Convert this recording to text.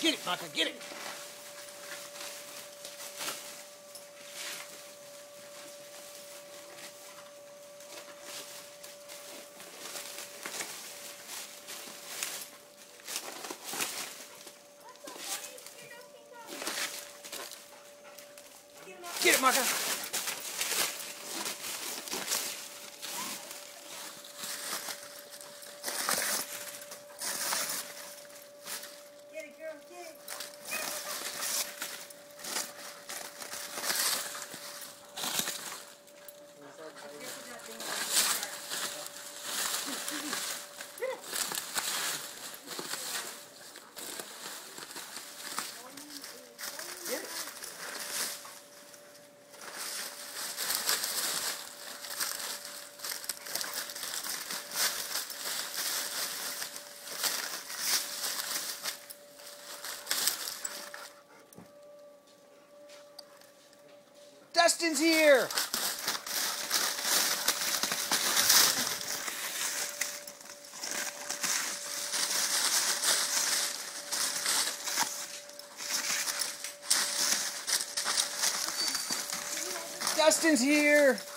Get it, Micah, get it. Get it, Micah. Get it, girl, get it. Dustin's here. Dustin's here.